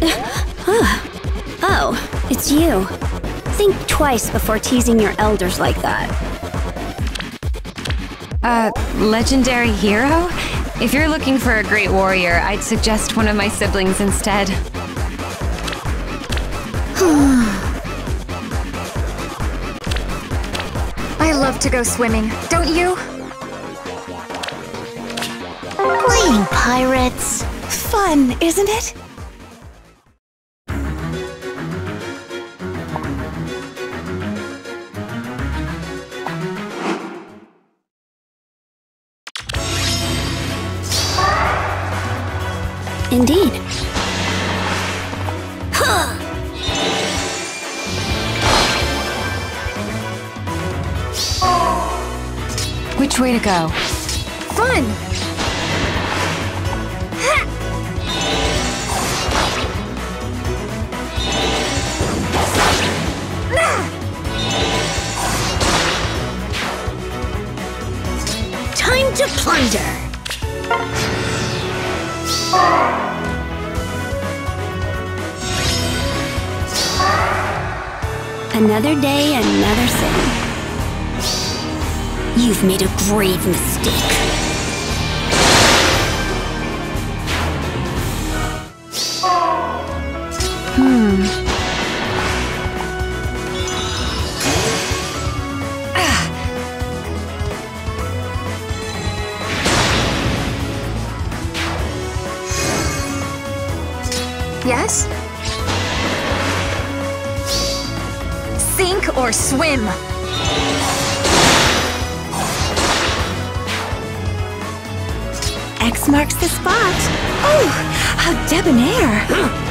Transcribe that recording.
Oh, it's you. Think twice before teasing your elders like that. Legendary hero? If you're looking for a great warrior, I'd suggest one of my siblings instead. I love to go swimming, don't you? Playing pirates. Fun, isn't it? Indeed. Huh. Which way to go? Fun! Time to plunder! Another day, another sin. You've made a grave mistake. Yes? Sink or swim? X marks the spot. Oh, how debonair!